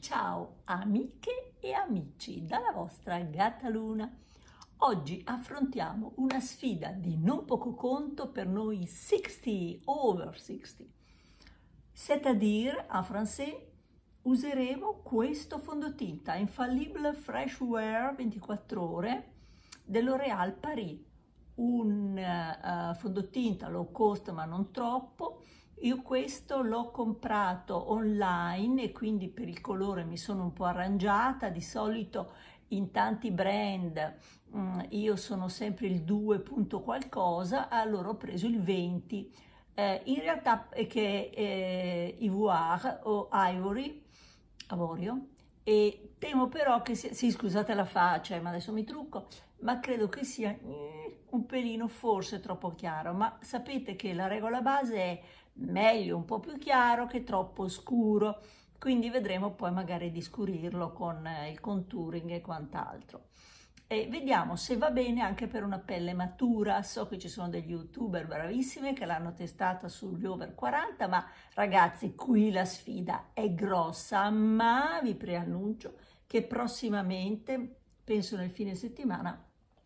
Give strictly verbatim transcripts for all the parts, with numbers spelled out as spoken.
Ciao amiche e amici dalla vostra Gatta Luna. Oggi affrontiamo una sfida di non poco conto per noi sessanta, over sessanta. C'est-à-dire, en français, useremo questo fondotinta Infallible Fresh Wear ventiquattro ore dell'Oréal Paris, un uh, fondotinta low cost ma non troppo. Io questo l'ho comprato online e quindi per il colore mi sono un po' arrangiata. Di solito in tanti brand um, io sono sempre il due punto qualcosa, allora ho preso il venti. Eh, in realtà è che è eh, Ivoire o Ivory, avorio, e temo però che sia, sì scusate la faccia, ma adesso mi trucco, ma credo che sia eh, un pelino forse troppo chiaro, ma sapete che la regola base è meglio un po' più chiaro che troppo scuro, quindi vedremo poi magari di scurirlo con eh, il contouring e quant'altro. E vediamo se va bene anche per una pelle matura. So che ci sono degli youtuber bravissimi che l'hanno testata sugli over quaranta, ma ragazzi, qui la sfida è grossa, ma vi preannuncio che prossimamente, penso nel fine settimana,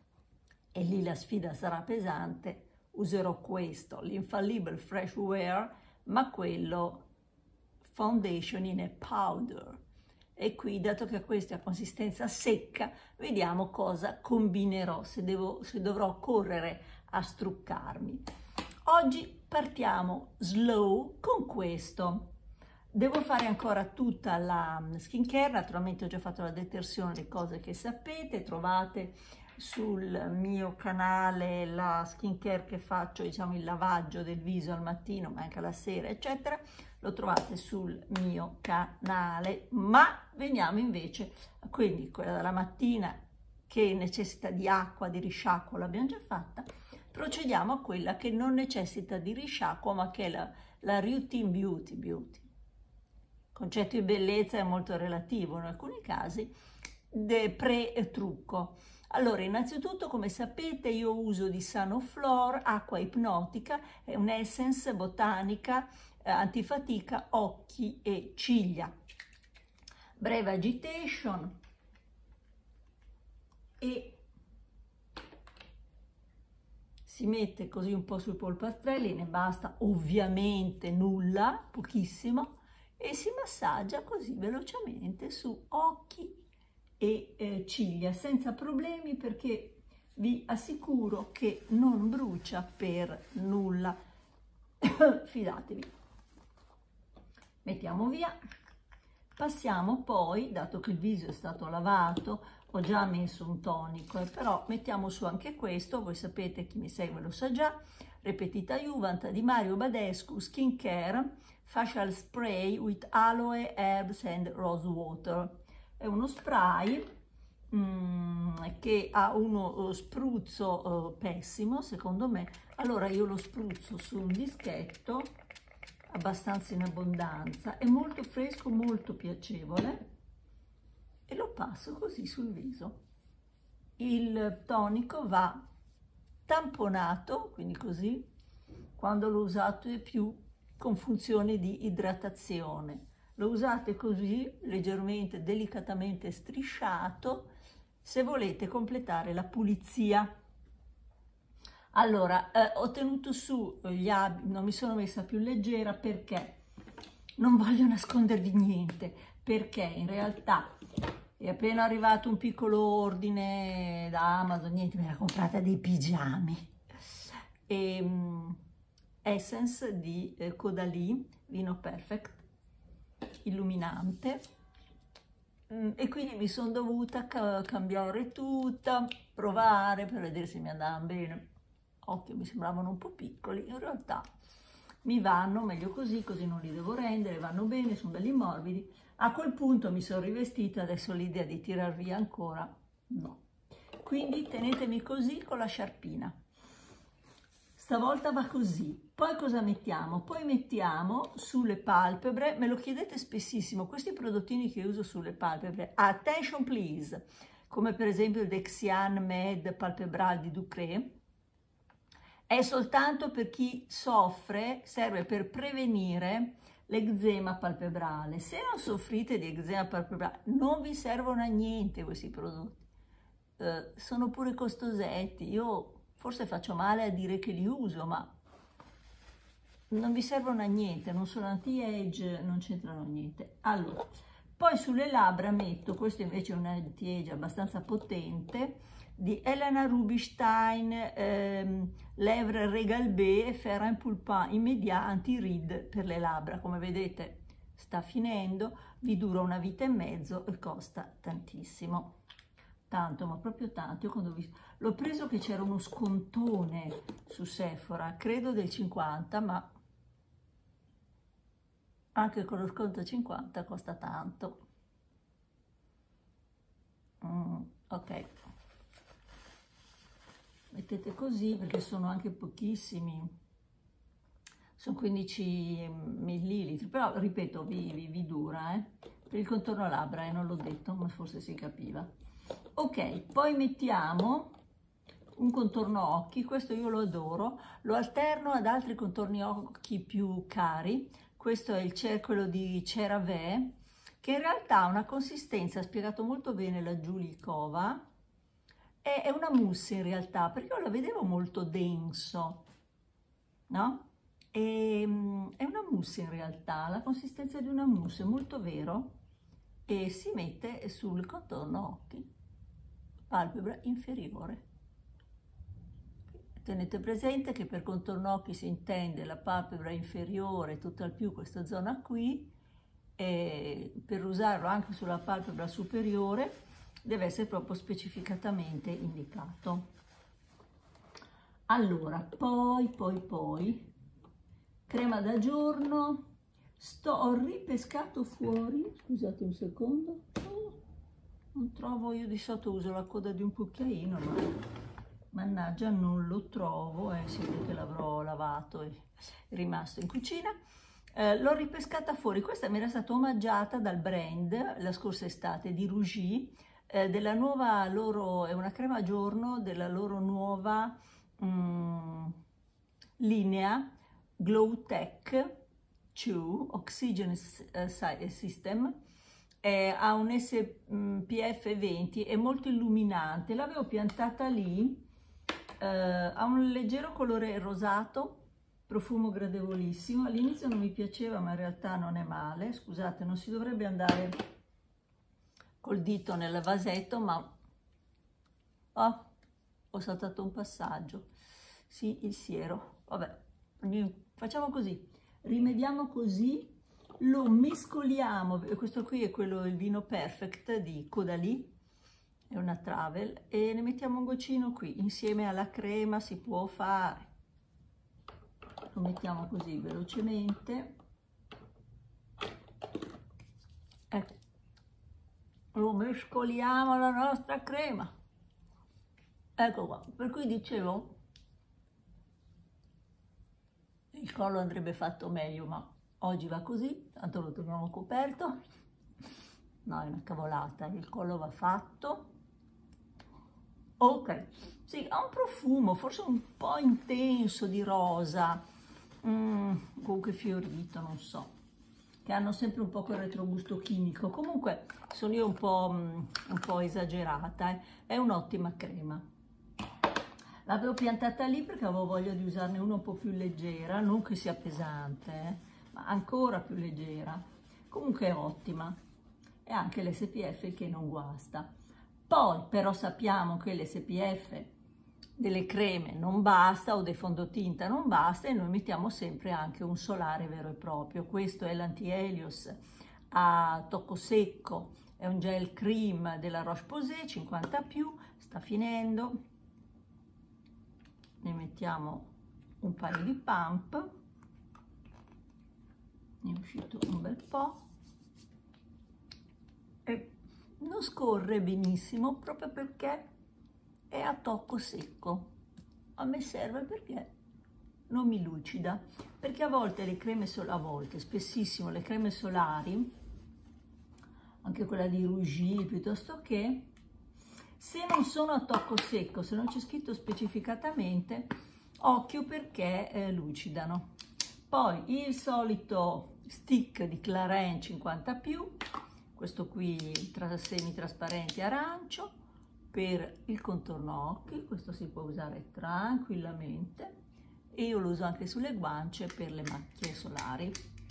e lì la sfida sarà pesante, userò questo, l'Infallible Fresh Wear, ma quello foundation in a powder. E qui, dato che questa è a consistenza secca, vediamo cosa combinerò, se, devo, se dovrò correre a struccarmi. Oggi partiamo slow con questo. Devo fare ancora tutta la skincare, naturalmente ho già fatto la detersione, le cose che sapete, trovate sul mio canale la skincare che faccio, diciamo il lavaggio del viso al mattino ma anche alla sera eccetera, lo trovate sul mio canale. Ma veniamo invece a quindi quella della mattina che necessita di acqua, di risciacquo, l'abbiamo già fatta. Procediamo a quella che non necessita di risciacquo ma che è la, la routine beauty beauty. Il concetto di bellezza è molto relativo in alcuni casi, pre-trucco. Allora, innanzitutto, come sapete, io uso di Sanoflor acqua ipnotica, è un'essence botanica eh, antifatica occhi e ciglia. Breve agitation e si mette così un po' sui polpastrelli, ne basta ovviamente nulla, pochissimo, e si massaggia così velocemente su occhi e eh, ciglia senza problemi, perché vi assicuro che non brucia per nulla. Fidatevi. Mettiamo via. Passiamo poi, dato che il viso è stato lavato, ho già messo un tonico, eh, però mettiamo su anche questo. Voi sapete, chi mi segue lo sa già, Repetita Juvant di Mario Badescu Skincare Facial Spray with Aloe, Herbs and Rose Water. È uno spray mm, che ha uno spruzzo uh, pessimo secondo me. Allora io lo spruzzo su un dischetto abbastanza in abbondanza, è molto fresco, molto piacevole, e lo passo così sul viso. Il tonico va tamponato, quindi così, quando l'ho usato di più, con funzione di idratazione. Lo usate così, leggermente, delicatamente strisciato, se volete completare la pulizia. Allora, eh, ho tenuto su gli abiti, non mi sono messa più leggera perché non voglio nascondervi niente, perché in realtà è appena arrivato un piccolo ordine da Amazon, niente, me l'ha comprata dei pigiami. E, um, Essence di eh, Caudalie, Vino Perfect, illuminante, mm, e quindi mi sono dovuta ca cambiare tutta, provare per vedere se mi andavano bene. Occhio, mi sembravano un po' piccoli, in realtà mi vanno meglio così, così non li devo rendere, vanno bene, sono belli morbidi. A quel punto mi sono rivestita, adesso l'idea di tirar via ancora no, quindi tenetemi così con la sciarpina. Stavolta va così. Poi cosa mettiamo? Poi mettiamo sulle palpebre, me lo chiedete spessissimo, questi prodottini che uso sulle palpebre, attention please, come per esempio il Dexian Med Palpebral di Ducré, è soltanto per chi soffre, serve per prevenire l'eczema palpebrale. Se non soffrite di eczema palpebrale, non vi servono a niente questi prodotti. Eh, sono pure costosetti. Io forse faccio male a dire che li uso, ma non vi servono a niente, non sono anti-age, non c'entrano niente. Allora, poi sulle labbra metto, questo invece è un anti-age abbastanza potente, di Helena Rubinstein, ehm, Lèvres Regalbé e Fer un Pulpin Immédiat Anti-Ride per le labbra. Come vedete sta finendo, vi dura una vita e mezzo e costa tantissimo. Tanto, ma proprio tanto. Io quando ho visto, l'ho preso che c'era uno scontone su Sephora, credo del cinquanta, ma anche con lo sconto cinquanta costa tanto. Mm, ok, mettete così perché sono anche pochissimi, sono quindici millilitri, però ripeto vi, vi, vi dura, eh? Per il contorno labbra, eh, non l'ho detto, ma forse si capiva. Ok, poi mettiamo un contorno occhi, questo io lo adoro, lo alterno ad altri contorni occhi più cari. Questo è il Cercolo di CeraVe, che in realtà ha una consistenza, ha spiegato molto bene la Giulikova, è, è una mousse in realtà, perché io la vedevo molto denso, no? E, è una mousse in realtà, la consistenza di una mousse, è molto vero, e si mette sul contorno occhi, palpebra inferiore. Tenete presente che per contorno occhi si intende la palpebra inferiore, tutt'al più questa zona qui, e per usarlo anche sulla palpebra superiore deve essere proprio specificatamente indicato. Allora, poi, poi, poi, crema da giorno, sto, ho ripescato fuori, scusate un secondo, oh, non trovo, io di solito uso la coda di un cucchiaino, ma mannaggia non lo trovo, eh, si vede che l'avrò lavato e è rimasto in cucina. Eh, l'ho ripescata fuori, questa mi era stata omaggiata dal brand la scorsa estate di Rougy, eh, della nuova loro, è una crema a giorno della loro nuova mm, linea Glow Tech due Oxygen System. Eh, ha un S P F venti, è molto illuminante, l'avevo piantata lì, eh, ha un leggero colore rosato, profumo gradevolissimo, all'inizio non mi piaceva ma in realtà non è male, scusate non si dovrebbe andare col dito nel vasetto ma oh, ho saltato un passaggio, sì il siero, vabbè facciamo così, rimediamo così. Lo mescoliamo, questo qui è quello, il vino Perfect di Caudalie, è una travel, e ne mettiamo un goccino qui, insieme alla crema si può fare. Lo mettiamo così velocemente, ecco, lo mescoliamo alla nostra crema, ecco qua, per cui dicevo, il collo andrebbe fatto meglio, ma oggi va così, tanto lo teniamo coperto. No, è una cavolata, il collo va fatto. Ok, sì, ha un profumo, forse un po' intenso di rosa, mm, comunque fiorito, non so, che hanno sempre un po' quel retrogusto chimico. Comunque sono io un po', un po' esagerata, eh. È un'ottima crema. L'avevo piantata lì perché avevo voglia di usarne una un po' più leggera, non che sia pesante, eh, ma ancora più leggera. Comunque è ottima. E anche l'S P F che non guasta. Poi però sappiamo che l'S P F delle creme non basta o dei fondotinta non basta e noi mettiamo sempre anche un solare vero e proprio. Questo è l'Anti-Helios a tocco secco, è un gel cream della Roche-Posay cinquanta più, sta finendo. Ne mettiamo un paio di pump, ne è uscito un bel po' e non scorre benissimo proprio perché è a tocco secco. A me serve perché non mi lucida, perché a volte le creme solari, a volte, spessissimo le creme solari, anche quella di Rougy piuttosto che, se non sono a tocco secco, se non c'è scritto specificatamente, occhio perché eh, lucidano. Poi il solito stick di Clarins cinquanta più, questo qui tra semi trasparenti arancio per il contorno occhi, questo si può usare tranquillamente e io lo uso anche sulle guance per le macchie solari.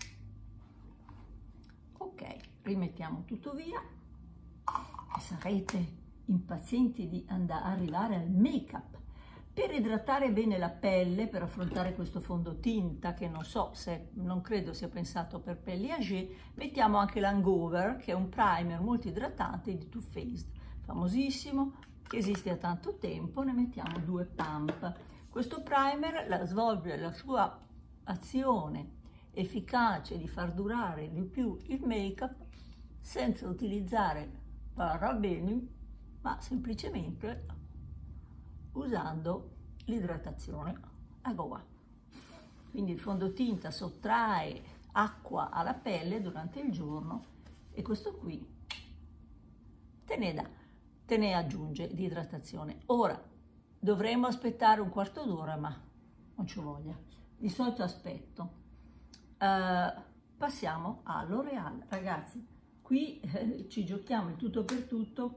Ok, rimettiamo tutto via e sarete impazienti di andare, arrivare al make-up. Per idratare bene la pelle, per affrontare questo fondotinta che non so se, non credo sia pensato per pelli âgée, mettiamo anche l'Hangover, che è un primer molto idratante di Too Faced, famosissimo, che esiste da tanto tempo. Ne mettiamo due pump. Questo primer la svolge la sua azione efficace di far durare di più il make-up senza utilizzare parabeni, ma semplicemente usando l'idratazione. Ecco qua. Quindi il fondotinta sottrae acqua alla pelle durante il giorno e questo qui te ne dà, te ne aggiunge di idratazione. Ora dovremmo aspettare un quarto d'ora, ma non ci voglia. Di solito aspetto. Uh, passiamo a L'Oréal. Ragazzi, qui eh, ci giochiamo il tutto per tutto.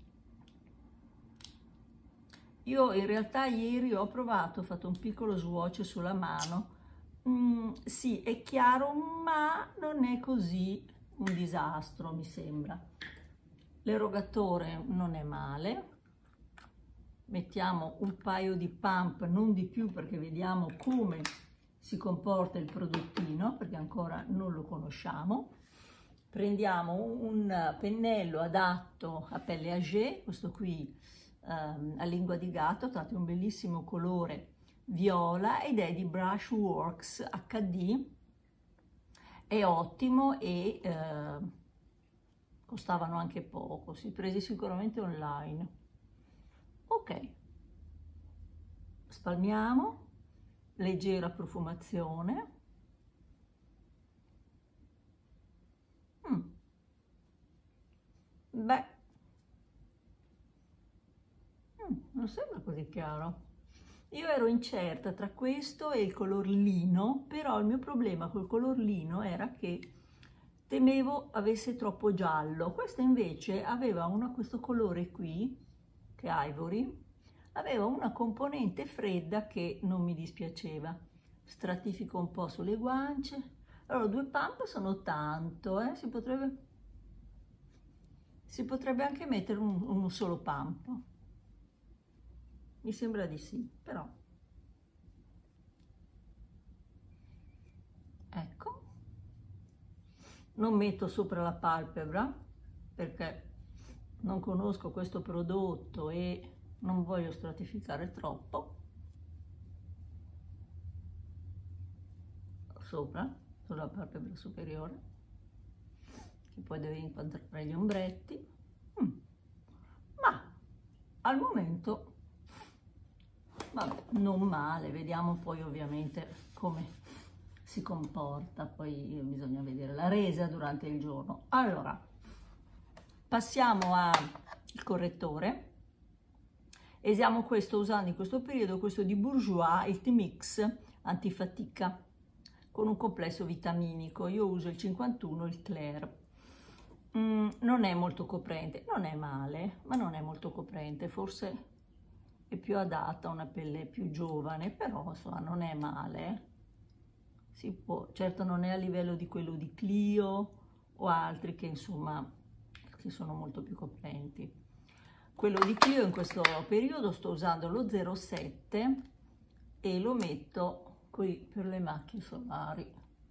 Io in realtà ieri ho provato, ho fatto un piccolo swatch sulla mano. Mm, sì, è chiaro, ma non è così un disastro, mi sembra. L'erogatore non è male. Mettiamo un paio di pump, non di più, perché vediamo come si comporta il prodottino, perché ancora non lo conosciamo. Prendiamo un pennello adatto a pelle âgée, questo qui Um, a lingua di gatto, tratto un bellissimo colore viola ed è di Brushworks acca di, è ottimo e eh, costavano anche poco, si presi sicuramente online. Ok, spalmiamo, leggera profumazione. Mm. Beh, non sembra così chiaro. Io ero incerta tra questo e il color lino, però il mio problema col color lino era che temevo avesse troppo giallo. Questa invece aveva una, questo colore qui, che è Ivory, aveva una componente fredda che non mi dispiaceva. Stratifico un po' sulle guance. Allora, due pump sono tanto, eh? si, potrebbe, si potrebbe anche mettere un, un solo pump. Mi sembra di sì, però. Ecco. Non metto sopra la palpebra perché non conosco questo prodotto e non voglio stratificare troppo. Sopra, sulla palpebra superiore, che poi deve inquadrare gli ombretti. Mm. Ma al momento vabbè, non male, vediamo poi ovviamente come si comporta, poi bisogna vedere la resa durante il giorno. Allora, passiamo al correttore. Usiamo questo usando in questo periodo questo di Bourjois, il T-Mix antifatica, con un complesso vitaminico. Io uso il cinquantuno, il Claire. Mm, non è molto coprente, non è male, ma non è molto coprente, forse è più adatta a una pelle più giovane, però insomma non è male. Si può, certo non è a livello di quello di Clio o altri che insomma che sono molto più coprenti. Quello di Clio in questo periodo sto usando lo zero sette e lo metto qui per le macchie solari.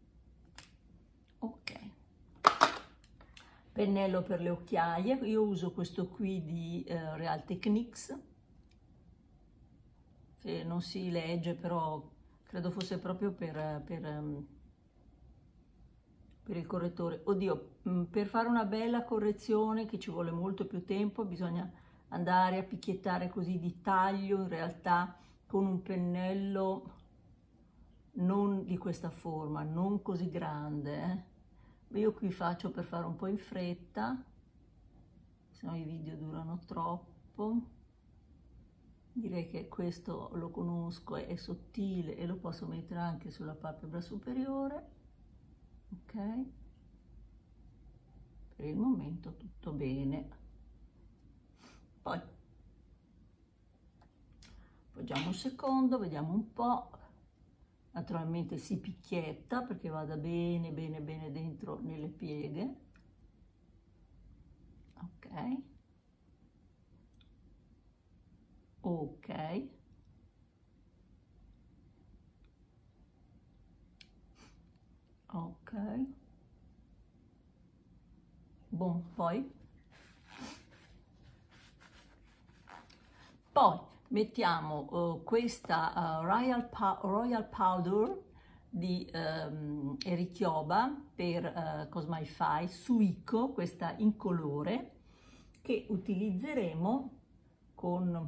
Ok. Pennello per le occhiaie, io uso questo qui di eh, Real Techniques, che non si legge, però credo fosse proprio per, per, um, per il correttore. Oddio, um, per fare una bella correzione che ci vuole molto più tempo, bisogna andare a picchiettare così di taglio, in realtà con un pennello non di questa forma, non così grande. Eh. Io qui faccio per fare un po' in fretta, se no i video durano troppo. Direi che questo lo conosco, è sottile e lo posso mettere anche sulla palpebra superiore. ok? Per il momento tutto bene. Poi appoggiamo un secondo, vediamo un po'. Naturalmente si picchietta perché vada bene, bene, bene dentro nelle pieghe. Ok. Ok. Ok. Buon, poi. Poi mettiamo uh, questa uh, Royal, Royal Powder di um, Ericchioba per uh, Cosmify Suico, questa incolore, che utilizzeremo con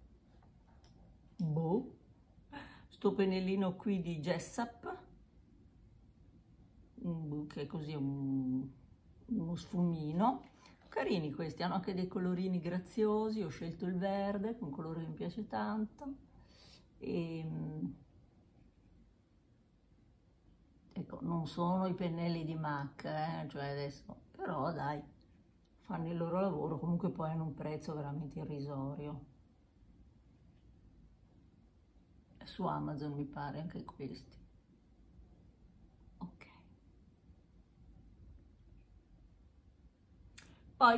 boh, sto pennellino qui di Jessup, che è così un, uno sfumino. Carini questi, hanno anche dei colorini graziosi. Ho scelto il verde, che è un colore che mi piace tanto. E, ecco, non sono i pennelli di MAC, eh, cioè adesso, però dai, fanno il loro lavoro, comunque poi hanno un prezzo veramente irrisorio. Su Amazon mi pare anche questi. Ok. Poi,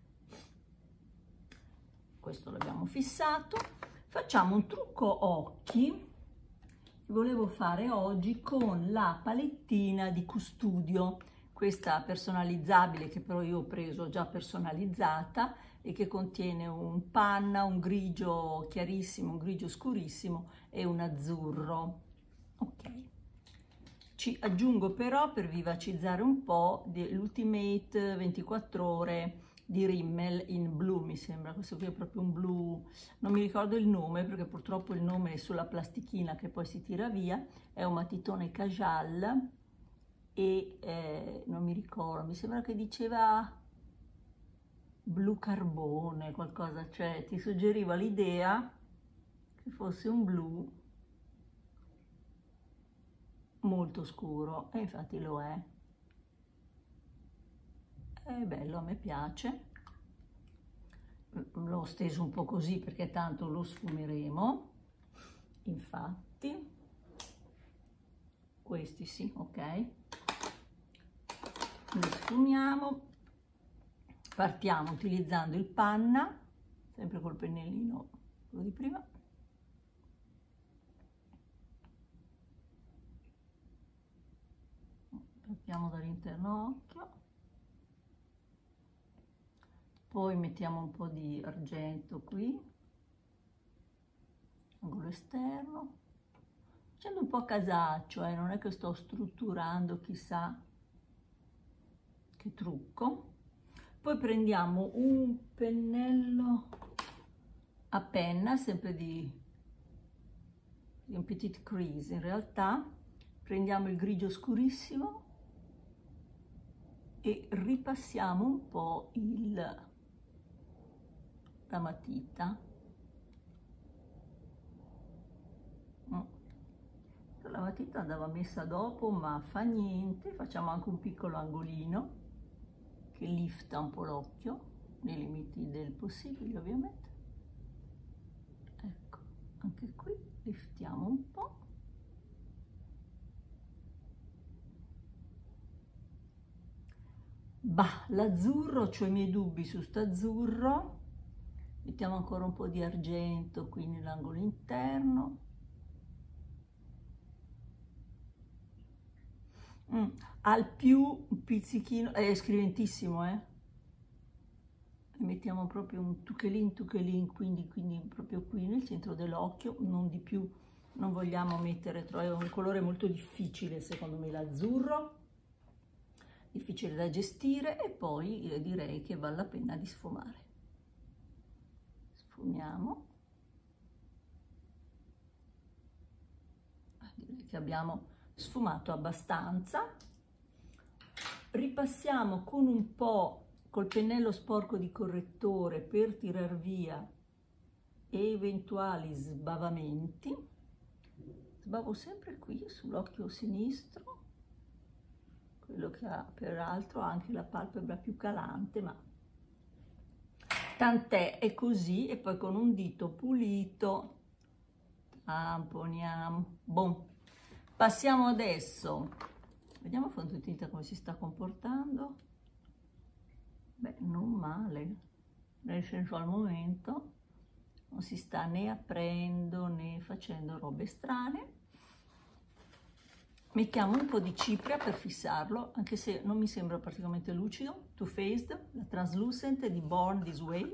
questo l'abbiamo fissato, facciamo un trucco occhi che volevo fare oggi con la palettina di Custudio, questa personalizzabile che però io ho preso già personalizzata e che contiene un panna, un grigio chiarissimo, un grigio scurissimo e un azzurro. Ok. Ci aggiungo però, per vivacizzare un po', l'Ultimate ventiquattro ore di Rimmel in blu, mi sembra. Questo qui è proprio un blu, non mi ricordo il nome perché purtroppo il nome è sulla plastichina che poi si tira via. È un matitone Cajal e eh, non mi ricordo, mi sembra che diceva blu carbone, qualcosa, cioè ti suggeriva l'idea che fosse un blu molto scuro, e infatti lo è. È bello, a me piace. L'ho steso un po' così perché tanto lo sfumeremo. Infatti, questi sì, ok. Li sfumiamo. Partiamo utilizzando il panna, sempre col pennellino quello di prima. Partiamo dall'interno occhio. Poi mettiamo un po' di argento qui, angolo esterno, facendo un po' a casaccio, eh, non è che sto strutturando chissà che trucco. Poi prendiamo un pennello a penna, sempre di, di un Petite Crease in realtà, prendiamo il grigio scurissimo e ripassiamo un po' il, la matita. La matita andava messa dopo, ma fa niente, facciamo anche un piccolo angolino che lifta un po' l'occhio, nei limiti del possibile ovviamente. Ecco, anche qui liftiamo un po'. Bah, l'azzurro, ho i miei dubbi su st'azzurro. Mettiamo ancora un po' di argento qui nell'angolo interno. Mm, al più un pizzichino, è scriventissimo, eh? E mettiamo proprio un tuchelin tuchelin, quindi, quindi proprio qui nel centro dell'occhio, non di più, non vogliamo mettere, è un colore molto difficile secondo me l'azzurro, difficile da gestire, e poi eh, direi che vale la pena di sfumare. Sfumiamo. Direi che abbiamo sfumato abbastanza. Ripassiamo con un po' col pennello sporco di correttore per tirar via eventuali sbavamenti. Sbavo sempre qui sull'occhio sinistro, quello che ha peraltro anche la palpebra più calante, ma tant'è, è così. E poi con un dito pulito tamponiamo. Boom. Passiamo adesso, vediamo il fondotinta come si sta comportando. Beh, non male, nel senso al momento non si sta né aprendo né facendo robe strane. Mettiamo un po' di cipria per fissarlo, anche se non mi sembra particolarmente lucido. Too Faced, la Translucent di Born This Way.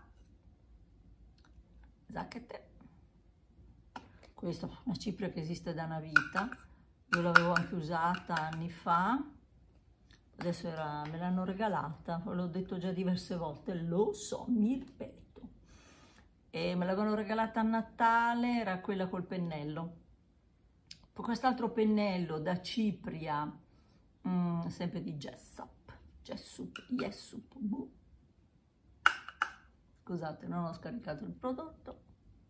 Zacchette. Questa è una cipria che esiste da una vita, io l'avevo anche usata anni fa, adesso era, me l'hanno regalata, l'ho detto già diverse volte, lo so, mi ripeto. E me l'avevano regalata a Natale, era quella col pennello. Poi quest'altro pennello da cipria, mm, sempre di Jessup, Jessup, Jessup, boh. Scusate, non ho scaricato il prodotto.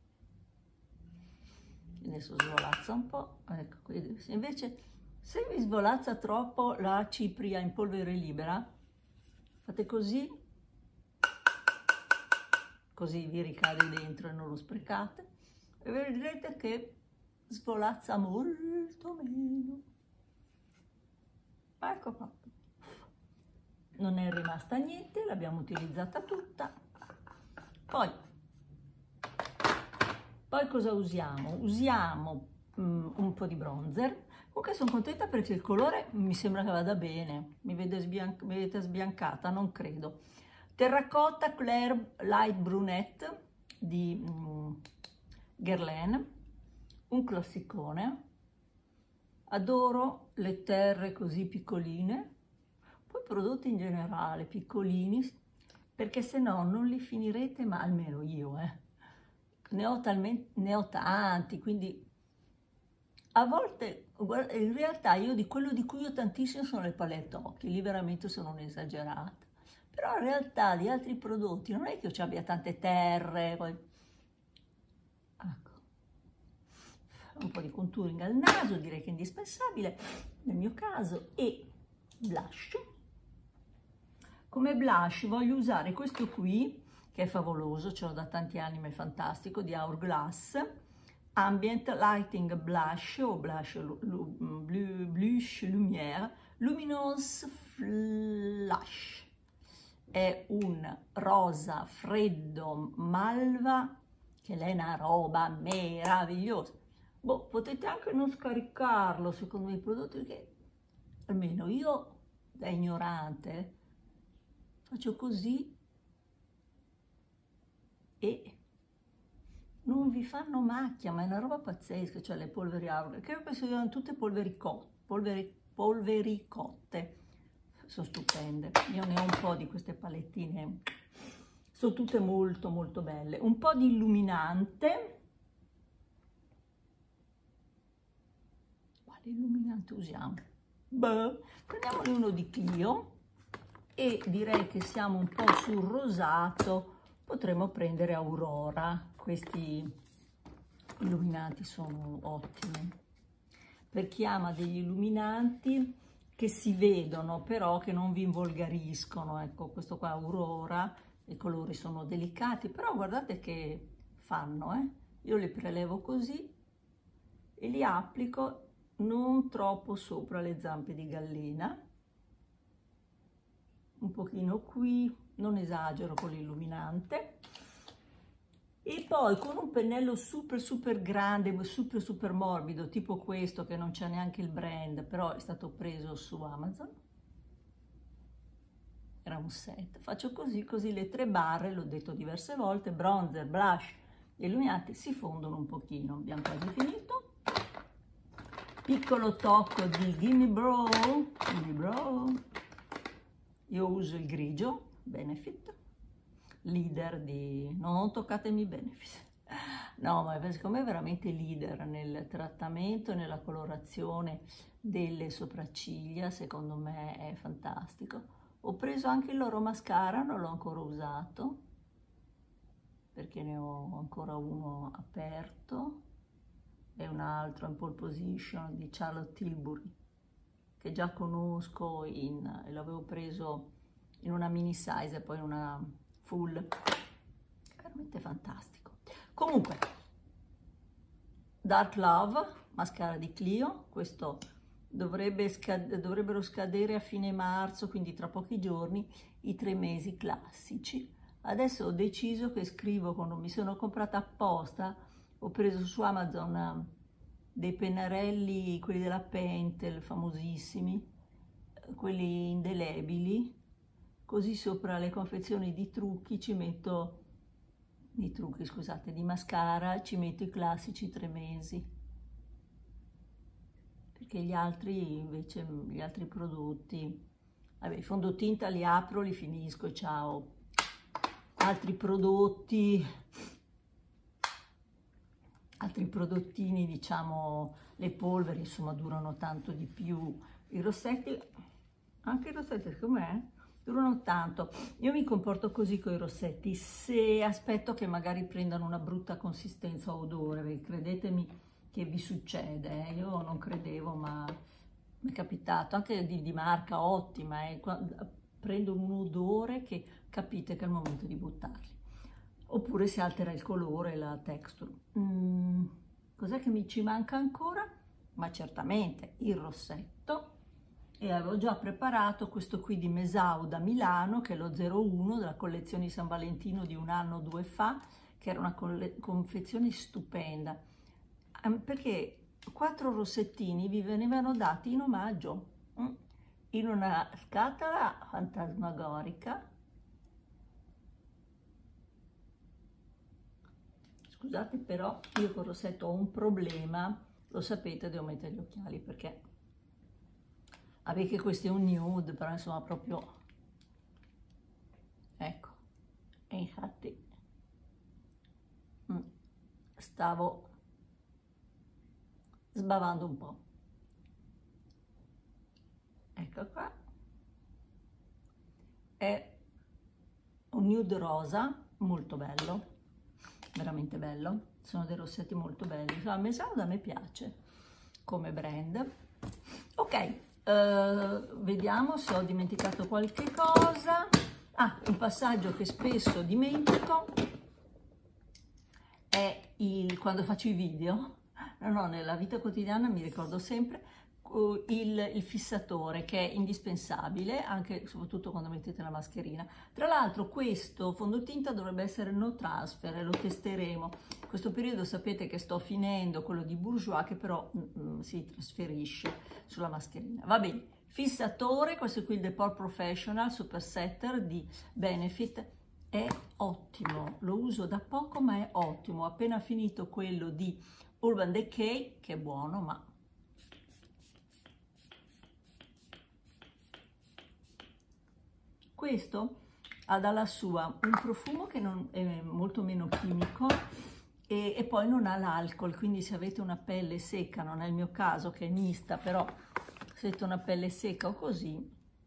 Adesso svolazza un po', ecco, invece se vi svolazza troppo la cipria in polvere libera, fate così, così vi ricade dentro e non lo sprecate, e vedrete che svolazza molto meno. Ecco fatto. Non è rimasta niente, l'abbiamo utilizzata tutta. Poi Poi cosa usiamo? Usiamo um, un po' di bronzer. Comunque sono contenta perché il colore mi sembra che vada bene. Mi, vede sbian mi vedete sbiancata? Non credo. Terracotta Claire Light Brunette di um, Guerlain. Un classicone. Adoro le terre così piccoline. Poi prodotti in generale piccolini, perché se no non li finirete, ma almeno io, eh. Ne ho, talmente, ne ho tanti, quindi a volte, guarda, in realtà io di quello di cui ho tantissimo sono le palette occhi, lì veramente sono un'esagerata. Però in realtà di altri prodotti non è che io ci abbia tante terre, poi... Ecco. Un po' di contouring al naso, direi che è indispensabile nel mio caso, e blush. Come blush voglio usare questo qui, che è favoloso, ce l'ho da tanti anni ma è fantastico, di Hourglass, Ambient Lighting Blush o Blush, Blush Lumière, Luminous Flash. È un rosa freddo malva, che è una roba meravigliosa. Boh, potete anche non scaricarlo secondo me i prodotti, perché almeno io da ignorante faccio così e non vi fanno macchia, ma è una roba pazzesca, cioè le polveri Hourglass, credo che siano tutte polveri, co polveri, polveri cotte, sono stupende, io ne ho un po' di queste palettine, sono tutte molto molto belle. Un po' di illuminante, quale illuminante usiamo? Beh, prendiamone uno di Clio, e direi che siamo un po' sul rosato, potremmo prendere Aurora. Questi illuminanti sono ottimi per chi ama degli illuminanti che si vedono però che non vi involgariscono. Ecco, questo qua Aurora, i colori sono delicati, però guardate che fanno, eh? Io li prelevo così e li applico non troppo sopra le zampe di gallina, un pochino qui, non esagero con l'illuminante, e poi con un pennello super super grande, super super morbido, tipo questo che non c'è neanche il brand, però è stato preso su Amazon, era un set, faccio così, così le tre barre, l'ho detto diverse volte, bronzer, blush e illuminati si fondono un pochino. Abbiamo quasi finito. Piccolo tocco di Gimme Bro, Gimme Bro, io uso il grigio Benefit, leader di non toccatemi Benefit, no, ma secondo me è veramente leader nel trattamento e nella colorazione delle sopracciglia, secondo me è fantastico. Ho preso anche il loro mascara, non l'ho ancora usato perché ne ho ancora uno aperto e un altro in pole position di Charlotte Tilbury, che già conosco, in, l'avevo preso in una mini size e poi in una full, veramente fantastico. Comunque, Dark Love, mascara di Clio, questo dovrebbe scad- dovrebbero scadere a fine marzo, quindi tra pochi giorni, i tre mesi classici. Adesso ho deciso che scrivo, quando mi sono comprata apposta, ho preso su Amazon uh, dei pennarelli, quelli della Pentel, famosissimi, quelli indelebili, così sopra le confezioni di trucchi ci metto, di trucchi scusate, di mascara, ci metto i classici tre mesi, perché gli altri invece, gli altri prodotti, vabbè, i fondotinta li apro, li finisco e ciao. Altri prodotti, altri prodottini, diciamo, le polveri, insomma, durano tanto di più. I rossetti, anche i rossetti, com'è? Durano tanto. Io mi comporto così con i rossetti, se aspetto che magari prendano una brutta consistenza o odore, perché credetemi che vi succede, eh? Io non credevo, ma mi è capitato, anche di, di marca ottima, eh? Quando prendo un odore che capite che è il momento di buttarli. Oppure si altera il colore, la texture. Mm, cos'è che mi ci manca ancora? Ma certamente il rossetto. E avevo già preparato questo qui di Mesau da Milano, che è lo zero uno della collezione di San Valentino di un anno o due fa, che era una confezione stupenda, perché quattro rossettini vi venivano dati in omaggio, in una scatola fantasmagorica. Scusate, però io col rossetto ho un problema, lo sapete, devo mettere gli occhiali perché, vabbè che questo è un nude, però insomma proprio, ecco, e infatti mh, stavo sbavando un po'. Ecco qua, è un nude rosa, molto bello, veramente bello, sono dei rossetti molto belli, insomma, Mesau a me piace come brand. Ok, uh, vediamo se ho dimenticato qualche cosa. Ah, un passaggio che spesso dimentico è il, quando faccio i video, no, no, nella vita quotidiana mi ricordo sempre Il, il fissatore, che è indispensabile anche soprattutto quando mettete la mascherina. Tra l'altro questo fondotinta dovrebbe essere no transfer, lo testeremo. In questo periodo sapete che sto finendo quello di Bourjois, che però mm, si trasferisce sulla mascherina. Va bene, fissatore, questo qui il Deport Professional Super Setter di Benefit, è ottimo, lo uso da poco ma è ottimo. Ho appena finito quello di Urban Decay, che è buono, ma questo ha dalla sua un profumo che non è molto meno chimico e, e poi non ha l'alcol, quindi se avete una pelle secca, non è il mio caso che è mista, però se avete una pelle secca o così.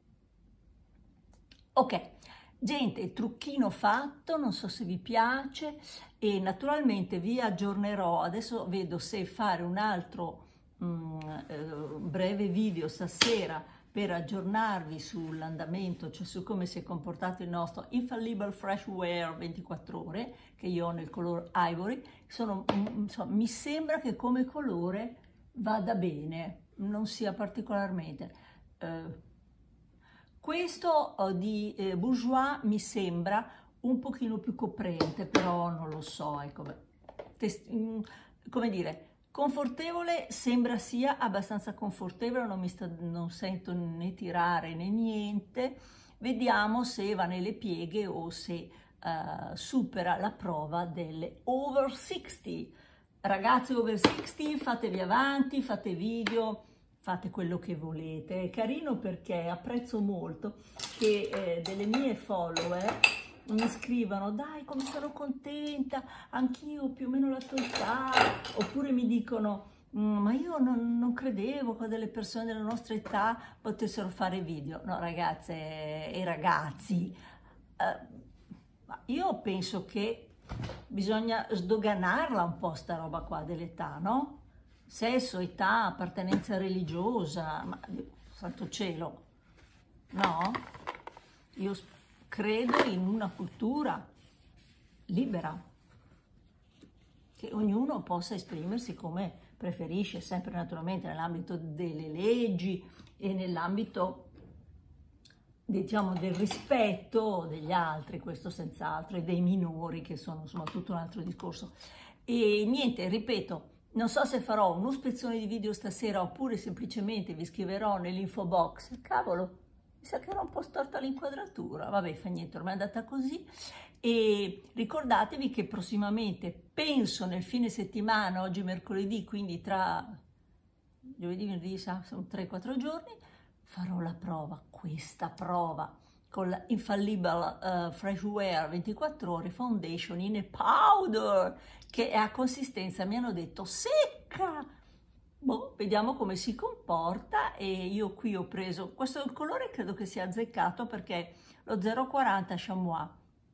Ok, gente, trucchino fatto, non so se vi piace e naturalmente vi aggiornerò. Adesso vedo se fare un altro mm, eh, breve video stasera per aggiornarvi sull'andamento, cioè su come si è comportato il nostro Infallible Fresh Wear ventiquattro ore, che io ho nel colore Ivory. Sono, insomma, mi sembra che come colore vada bene, non sia particolarmente. Eh, questo di eh, Bourjois mi sembra un pochino più coprente, però non lo so, ecco, test, mm, come dire, confortevole, sembra sia abbastanza confortevole, non mi sta, non sento né tirare né niente. Vediamo se va nelle pieghe o se uh, supera la prova delle over sessanta. Ragazzi over sessanta, fatevi avanti, fate video, fate quello che volete. È carino perché apprezzo molto che eh, delle mie follower mi scrivono: dai, come sono contenta, anch'io più o meno la tua età, oppure mi dicono: ma io non, non credevo che delle persone della nostra età potessero fare video. No, ragazze e ragazzi, eh, io penso che bisogna sdoganarla un po' sta roba qua dell'età, no? Sesso, età, appartenenza religiosa, ma santo cielo, no? Io credo in una cultura libera, che ognuno possa esprimersi come preferisce, sempre naturalmente nell'ambito delle leggi e nell'ambito, diciamo, del rispetto degli altri, questo senz'altro, e dei minori, che sono insomma tutto un altro discorso. E niente, ripeto, non so se farò un'ispezione di video stasera oppure semplicemente vi scriverò nell'info box. Cavolo, mi sa che era un po' storta l'inquadratura, vabbè, fa niente, ormai è andata così. E ricordatevi che prossimamente, penso nel fine settimana, oggi mercoledì, quindi tra giovedì, venerdì, sabato, sono tre quattro giorni, farò la prova, questa prova, con la Infallible uh, Fresh Wear ventiquattro ore Foundation in a Powder, che è a consistenza, mi hanno detto, secca. Boh, vediamo come si comporta. E io qui ho preso, questo colore credo che sia azzeccato perché lo zero quaranta Chamois.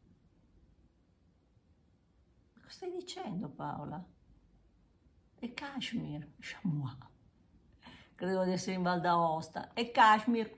Cosa stai dicendo, Paola? È cashmere, Chamois. Credo di essere in Val d'Aosta. È cashmere.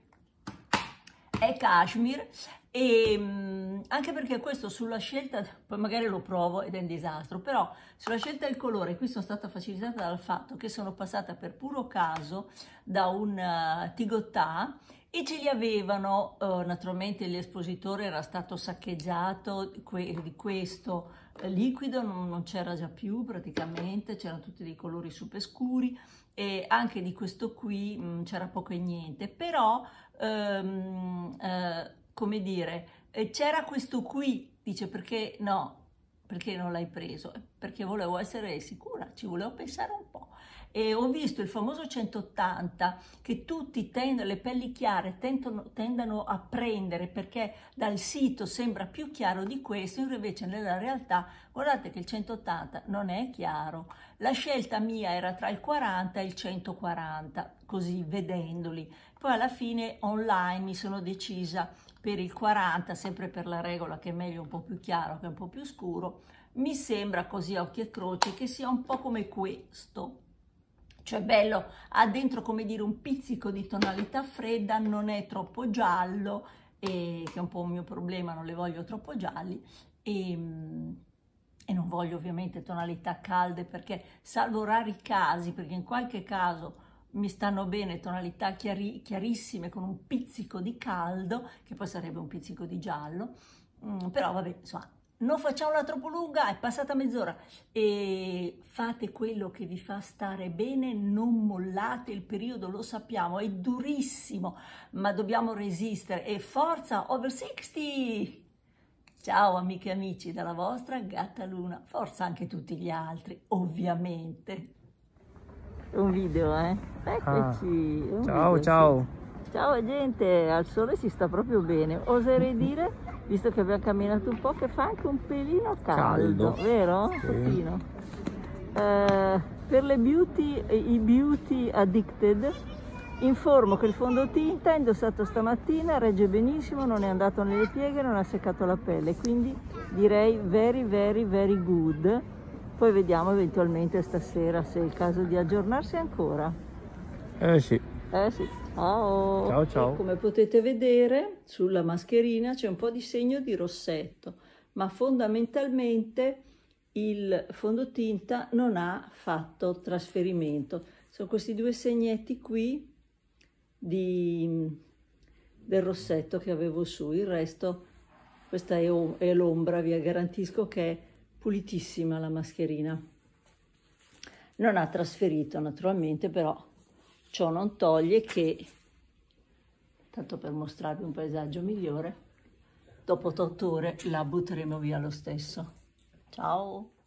È cashmere. E mh, anche perché questo sulla scelta, poi magari lo provo ed è un disastro, però sulla scelta del colore qui sono stata facilitata dal fatto che sono passata per puro caso da un uh, Tigottà e ce li avevano, uh, naturalmente l'espositore era stato saccheggiato que di questo uh, liquido, non, non c'era già più praticamente, c'erano tutti dei colori super scuri e anche di questo qui c'era poco e niente, però um, uh, come dire, c'era questo qui, dice perché no, perché non l'hai preso? Perché volevo essere sicura, ci volevo pensare un po'. E ho visto il famoso centottanta che tutti tendono, le pelli chiare tendono, tendano a prendere perché dal sito sembra più chiaro di questo, invece nella realtà guardate che il centottanta non è chiaro. La scelta mia era tra il quaranta e il centoquaranta, così vedendoli. Poi alla fine online mi sono decisa per il quaranta, sempre per la regola che è meglio un po' più chiaro che un po' più scuro. Mi sembra così a occhi e croce che sia un po' come questo. Cioè bello, ha dentro come dire un pizzico di tonalità fredda, non è troppo giallo, e, che è un po' un mio problema, non le voglio troppo gialli, e, e non voglio ovviamente tonalità calde perché salvo rari casi, perché in qualche caso mi stanno bene tonalità chiari, chiarissime con un pizzico di caldo, che poi sarebbe un pizzico di giallo, mm, però vabbè, insomma, non facciamola troppo lunga, è passata mezz'ora e fate quello che vi fa stare bene, non mollate, il periodo lo sappiamo, è durissimo, ma dobbiamo resistere e forza over sessanta! Ciao amiche e amici dalla vostra Gattaluna, forza anche tutti gli altri, ovviamente. Un video, eh? Eccoci! Ah, ciao, ciao! Ciao gente, al sole si sta proprio bene, oserei dire, visto che abbiamo camminato un po', che fa anche un pelino caldo, caldo. Vero? Sì. Un pochino. Eh, per le beauty, i beauty addicted, informo che il fondotinta indossato stamattina regge benissimo, non è andato nelle pieghe, non ha seccato la pelle, quindi direi very very very good. Poi vediamo eventualmente stasera se è il caso di aggiornarsi ancora. Eh sì. Eh sì. Ciao. Ciao ciao. E come potete vedere sulla mascherina c'è un po' di segno di rossetto, ma fondamentalmente il fondotinta non ha fatto trasferimento. Sono questi due segnetti qui di, del rossetto che avevo su, il resto, questa è, è l'ombra, vi garantisco che è pulitissima la mascherina. Non ha trasferito naturalmente, però ciò non toglie che, tanto per mostrarvi un paesaggio migliore, dopo otto ore la butteremo via lo stesso. Ciao!